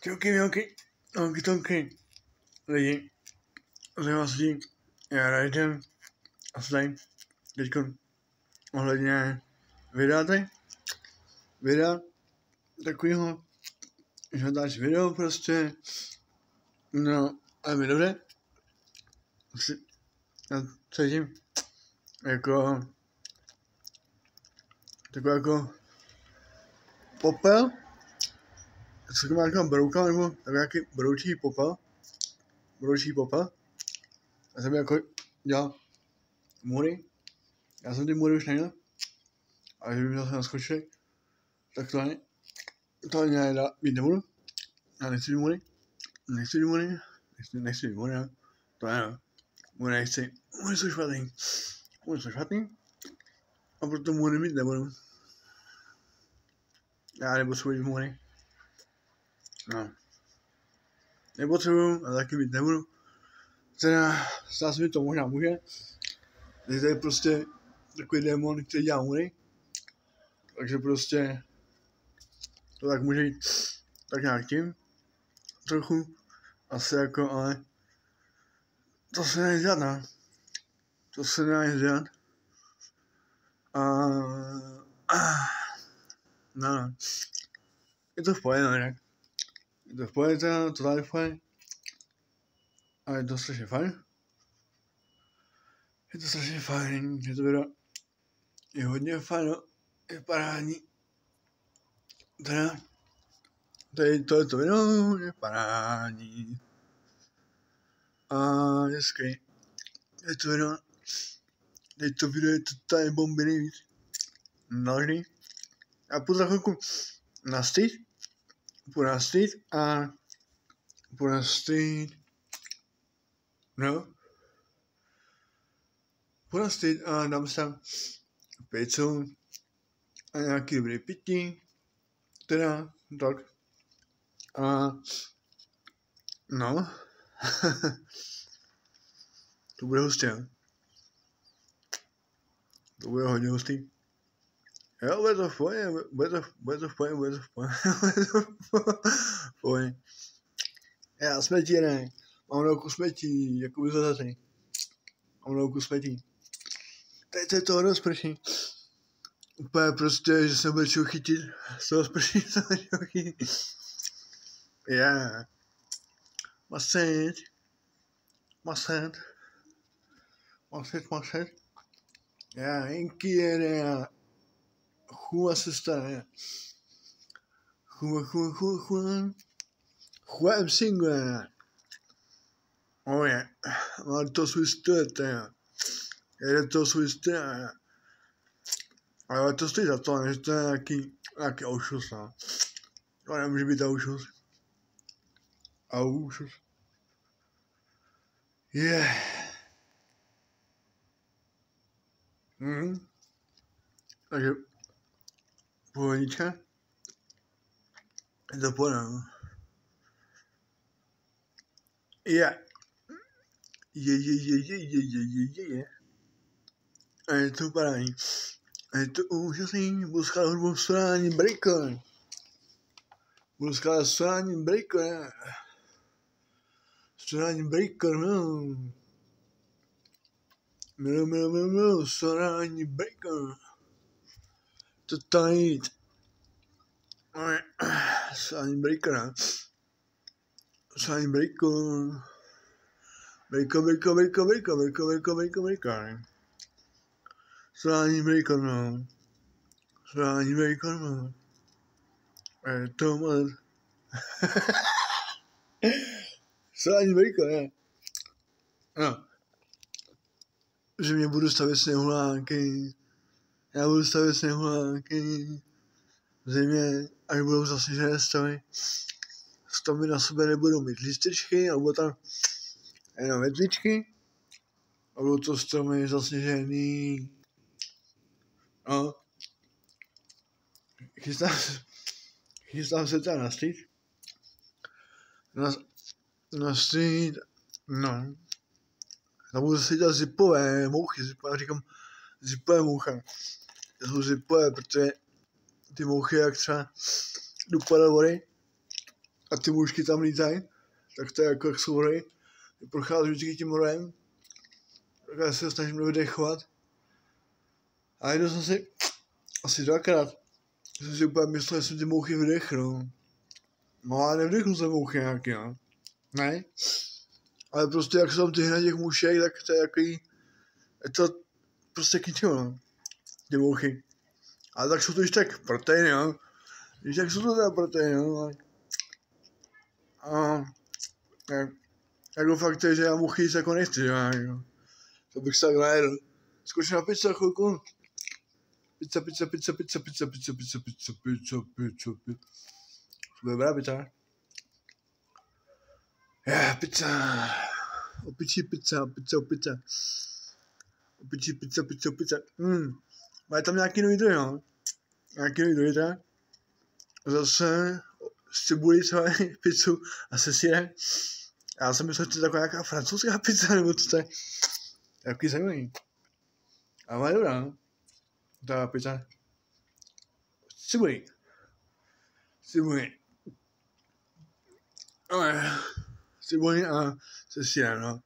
Čauky, mělky, tonky, lidi, zajímavosti, já Rajdem a tady teďko ohledně videa takovýho, že dáš video prostě, no a mi dobře, já cítím jako takový jako popel, co to má taková brouka, nebo takový nějaký broučí popel. Já jsem jako dělal můry, já jsem ty můry už neměl, ale kdyby měl se naskočit, tak to ani být nebudu. Já nechci ty můry, ne? To ne, můry nechci, můry jsou špatný, a proto můry mít nebudu. Já nepotřebuji můry. No. Nepotřebuju, a taky mít nebudu. Teda, stát se mi to možná může. Je tady prostě takový démon, který dělá můry. Takže prostě to tak může jít tak nějak tím. Trochu. Asi jako, ale to se nedá dělat, ne? To se nedá dělat. No. Je to v pohodě, ne? Je to v pohodě, to tady v pohodě. A je to strašně fajn. Je to video. Je hodně fajn, je parádní. Teda, tohleto video je parádní. A je skvělý. Teď to video je totálně bomby nejvíc. Naložený. Já půjdu za chvilku na street a dám si tam pizzu a nějaký dobrý pití, teda tak. A no, to bude hustý, jo. To bude hodně hustý. Jo, bude to v pohodě. Já smetí, ne. Mám ruku smetí, jako by zazatý. Teď se toho rozprší. Úplně prostě, že jsem byl čeho chytit. Z toho sprší jsem byl čeho chytit. Yeah. Maset. Já jenky jede. Chua se stane. Chua I'm single. Oh yeah. Má to svůj styl, jede to svůj styl. Ale to stojí za to, než to je nějaký aušus, no. To nemůže být aušus. Yeah. Takže pohodička. Je to pohoda, no. Yeah. A je to parádní. A je to úžasný. Budu skládat hudbu sonální breaker. Sonální breaker, no. Sonální breaker. To tady jít. Sonální breaker, ne? Sonální breaker. Sonální breaker, no. To moc. Sonální breaker, ne? No. Že mě budu stavět sněhuláky. Já budu stavět sněhuláky. V zimě, až budou zasněžené stromy. Stromy na sebe nebudou mít lístečky, alebo tam jenom větvičky. A budou to stromy zasněžený. No. Chystám se teda na street. Na street, no. Tam budu se dělat zipové mouchy, já říkám zipové moucha. To jsou zipové, protože ty mouchy, jak třeba jdu podle vody, a ty mužky tam lítají, tak to je jako jak souhry. Procházím vždycky tím morem, tak já se snažím vydechovat. A jednou jsem si, asi dvakrát, jsem si úplně myslel, že jsem ty mouchy vydechl. No ale nevdechl jsem mouchy nějaký, no. Ne? Ale prostě jak jsou tam ty na těch mušej, tak to je jaký, je to prostě k ničemu, no. Ty mouchy. Ale tak jsou to již tak proteiny, jo. Když tak jsou to teda proteiny, jo. A jako fakt je, že já mouchy jíst jako nechci, jo. Jako. To bych se tak najedl. Skočím na pizza chvilku. Pizza. Dobrá pizza. Pizza. Opičí pizza. Opičí pizza. Mají tam nějaký nový druhy, no. Nějaký nový druhy, tak. Zase z cibulí třeba pizzu a se sírem. Já jsem myslel, že to je taková nějaká francouzská pizza, nebo co to je. Takový zajímavý. A má dobrá, no. Ta pizza. Cibulí. Cibulí a se sírem, no.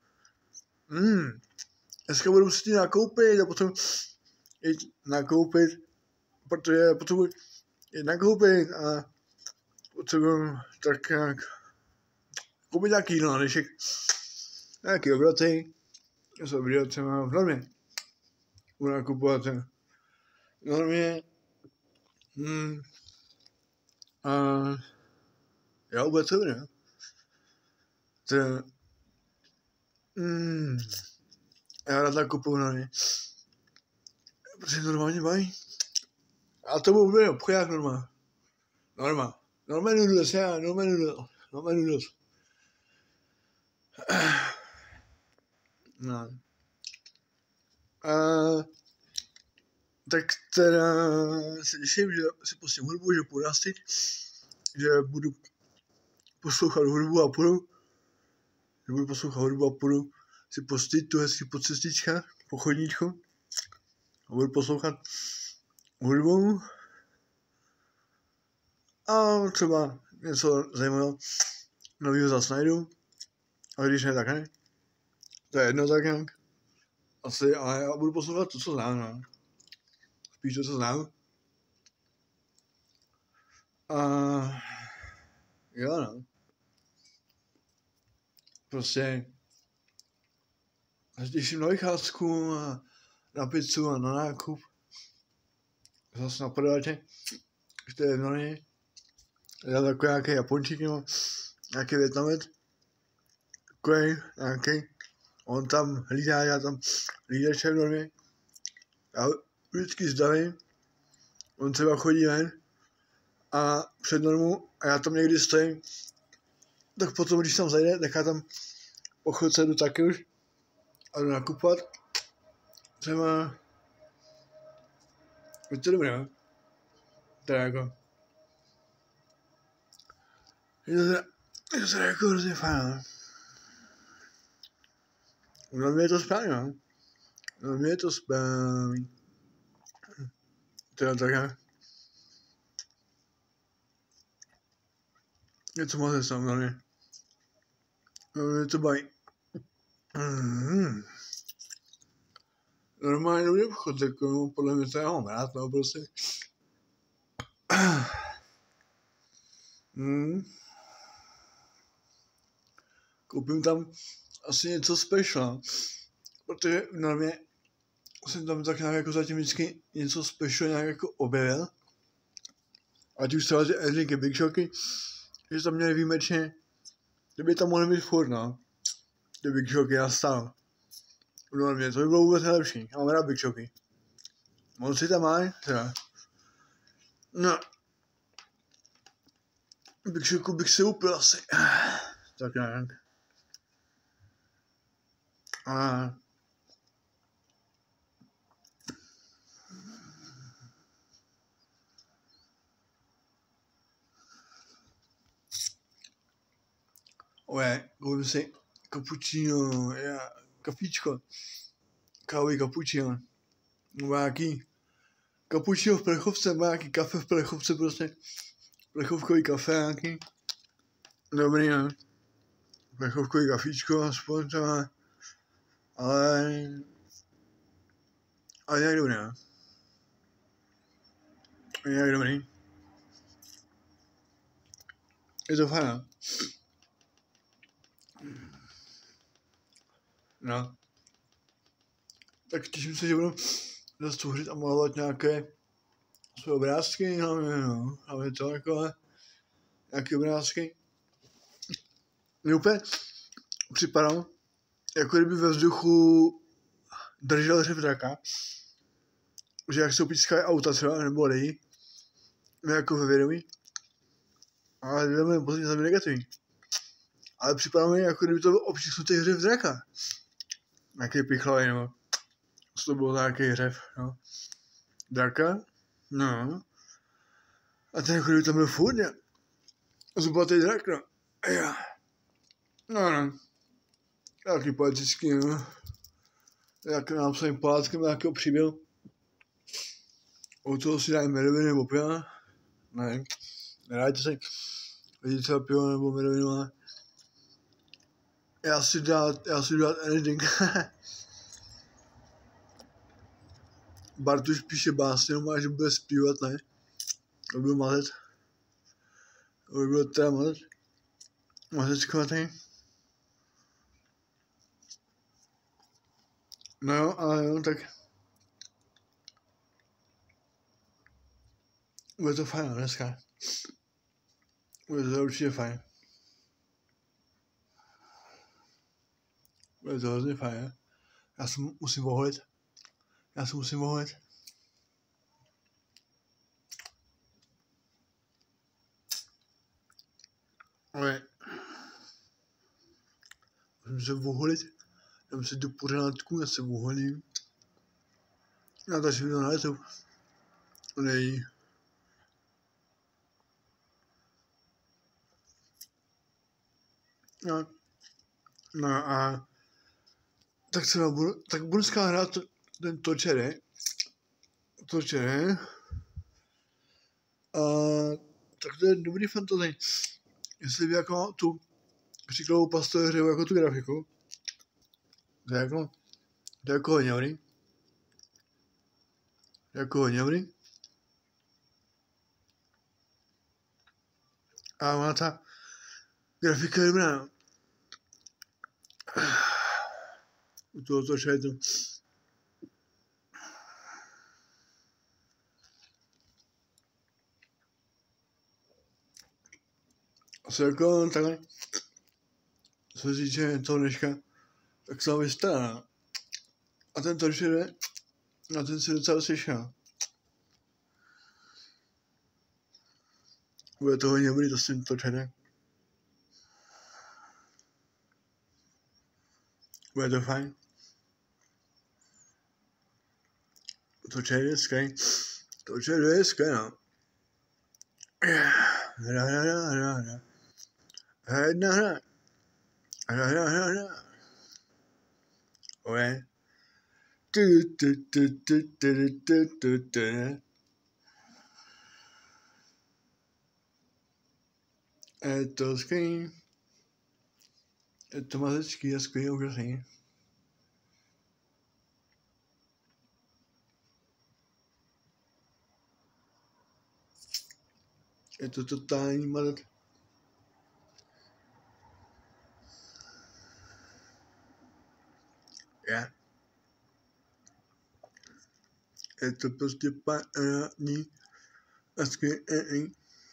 Dneska budu si nakoupit a potom jít nakoupit, protože potřebuji jít nakoupit a potřebuji tak nějak koupit nějaký jídlo, dnešek. Nějaký obraty. Já jsem viděl třeba v normě. Budu nakupovat v normě. A já vůbec to ne. Já rád nakupuju v normě. Protože normálně baví. A to byl dobrý obchodák Norma. Norma noodles, Norma noodles. No. Tak teda se těším, že si pustím hudbu, že půjdu teď, že budu poslouchat hudbu a půjdu si pustit tu hezký po cestičkách, po chodníčku a budu poslouchat hudbu a třeba něco zajímavého novýho zase najdu, a když ne, tak ne. To je jedno tak nějak. Asi, ale já budu poslouchat to, co znám, no. Spíš to, co znám. A jo, no. Prostě těším na vycházku a na pizzu a na nákup. Zase na prodavače. To je jedno, ne. Já takový nějaký Japončík nebo nějaký Větnamec. Takový nějaký. On tam hlídá, já tam hlídače v normě. Já vždycky zdavím. On třeba chodí ven a před normu a já tam někdy stojím. Tak potom, když tam zajde, tak já tam po chvilce jdu taky už a jdu nakupovat. Třeba je to dobré, no? Teda jako je to jako hrozně fajn, no? No mě je to správně, no? No mě je to správně. Teda tak nějak. Něco moc hezkého na mě. No mě to baví. Normálně dobrý obchod, jako podle mě to já mám rád, no prostě. Koupím tam asi něco special, protože v normě jsem tam tak nějak jako zatím vždycky něco special nějak jako objevil. Ať už třeba ty Edriky Big Shocky, že tam měli výjimečně, kdyby tam mohli být furt, no. Ty Big Shocky já stál. V normě, to by bylo vůbec nejlepší, já mám rád Big Shocky. Moc si tam mají, teda. No. Big Shocku bych si upil asi. Tak nějak. Koupím si cappuccino, kafíčko, kávový cappuccino, nebo nějaký cappuccino v plechovce, nebo nějaký kafe v plechovce prostě, plechovkový kafe nějaký, dobrý, ne? Plechovkový kafíčko aspoň to má, ale nějak dobrý, ne? Nějak dobrý. Je to fajn, ne? No. Tak těším se, že budu zase tvořit a malovat nějaké své obrázky, hlavně to takové, nějaké obrázky. Mně úplně připadalo, jako kdyby ve vzduchu držel řev draka, že jak se opískají auta třeba, nebo lidi, jako ve vědomí, ale vědomí pozitivní tam negativní. Ale připadalo mi, jako kdyby to byl občísnutý hřev draka. Nějaký pichlavý, nebo co to bylo za nějaký hřev, no. Draka, no. A ten jako kdyby tam byl furt, ne? Zubatý drak, no. Ja. No. Taky poetický, no. Jak nám svým palátkem nějakého příběhu. O toho si dají medoviny nebo piva. Ne, nedajte si lidi třeba pivo nebo medovinu, ale já si dát anything. Bartuš píše básně, no, že bude zpívat, ne? To byl mazec. To by byl teda mazec. Mazeckovatý. No jo, ale jo, tak bude to fajn dneska. Bude to určitě fajn. Bude to hrozně fajn. Já se musím oholit. Ale musím se oholit. Dám si do pořádku, já se oholím. Natáčím video na YouTube. Nej. No a tak třeba budu dneska hrát ten Torture. A tak to je dobrý fantasy. Jestli by jako tu příkladovou pastu hře jako tu grafiku, to je jako hodně dobrý. A má ta grafika je dobrá, no. U toho Torture je to. Asi jako takhle, co se týče toho dneška, tak se vám vystará. A ten Torture, na ten si docela slyšel. Bude to hodně dobrý, to s tím Torture. Bude to fajn. Torture je skvělý, no. Hra. Oje. Je to skvělý. Je to mazecký a skvělý, úžasný. Je to totální mazec. Je to prostě parádní a skvělý.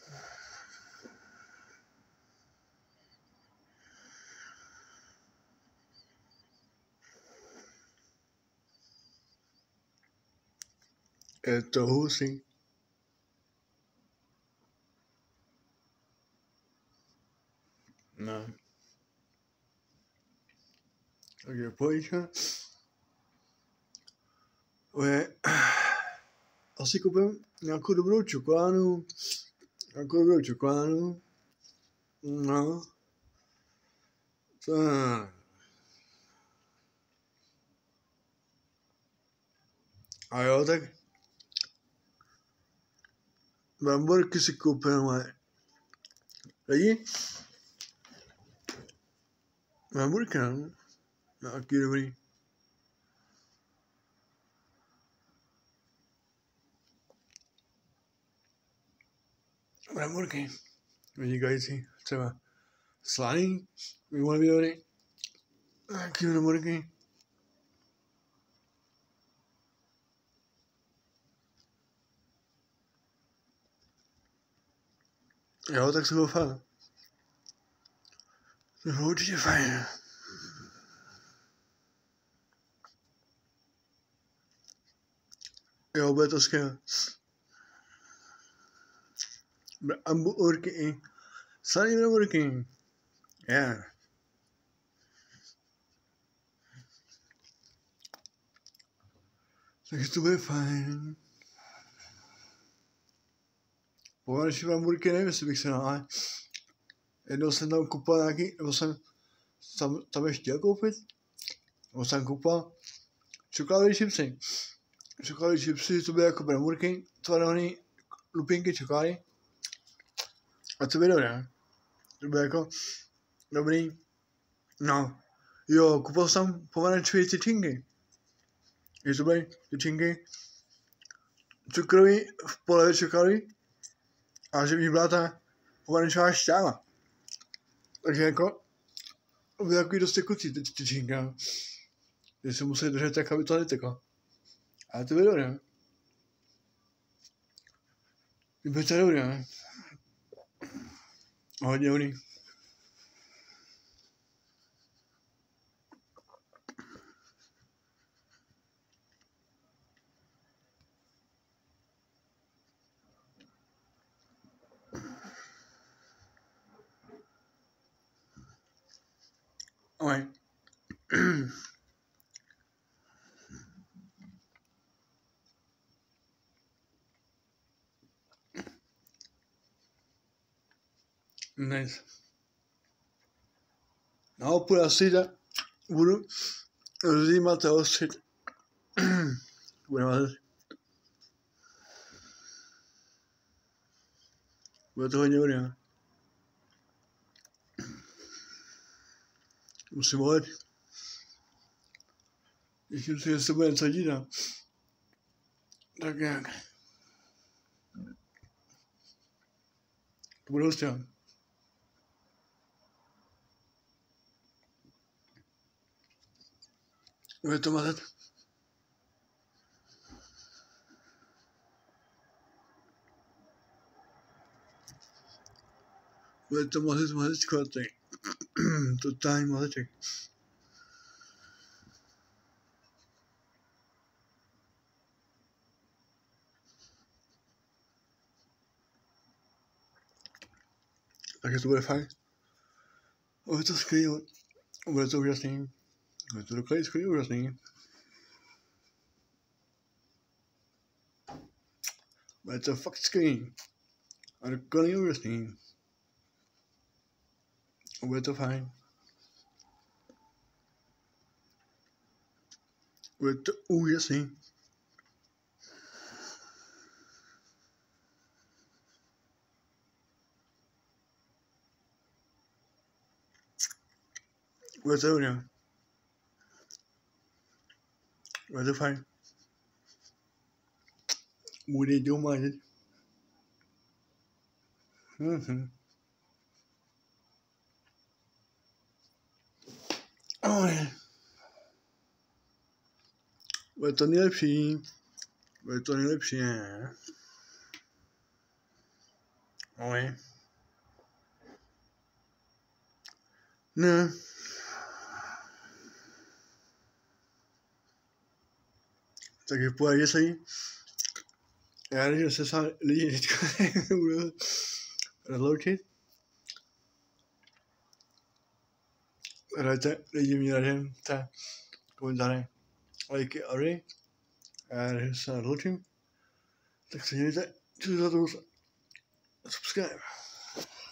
Je to husí. No. Takže pojďme. Asi koupím nějakou dobrou čokoládu. No. A jo, tak bramborky si koupím, ale lidi, Hamburky, no. No, aký dobrý. Hamburky. Vynikající. Třeba slaný, výborný videory. Aký hamburky. Jo, tak to bylo fajn. To bylo určitě fajn. Jo, bude to skvělé. Hamburky. Slaný hamburky. Yeah. Takže to bude fajn. Považuji hamburky, nevím, jestli bych se dal, ale jednou jsem tam kupoval nějaký, nebo jsem tam ještě chtěl koupit, nebo jsem kupoval čokoládové čipsy. Čokoládové čipsy, to byly jako bramburky, tvarované lupinky čokolády. A to bylo dobré. To bylo jako dobrý. No, jo, kupoval jsem pomarančové tyčinky. To byly tyčinky cukrový v polevě čokolády a že v ní byla ta pomarančová šťáva. Takže jako byly takový dost tekucí ty tyčinka. Že se museli držet tak, aby to neteklo. Ale to bylo dobré. Bylo to dobré. Hodně dobrý. Okay. Nice. No, půjde asi tak. Budu rozjímat a ostřit. Bude to hodně dobré. Musím volet. Těším si, že se bude něco dít. Tak nějak. To bude hustě. Bude to mazat. Bude to mazečko tady. Totální mazeček. Takže to bude fajn. Bude to skvělé. Bude to úžasný. Bude to dokonce skvělé úžasný. Bude to fakt skvělý. A dokonce úžasný. Bude to fajn. Bude to úžasný. Bude to dobré. Bude to fajn. Bude doma. Bude to nejlepší. Bude to nejlepší, ne? Oj. Ne. Takže pohodě se jí. Já když se sám lidi teďka budu rozloučit. Hrajte lidi mě radím, komentáře, lajky a vy. Já když se rozloučím, tak se mějte, čus za to, subscribe.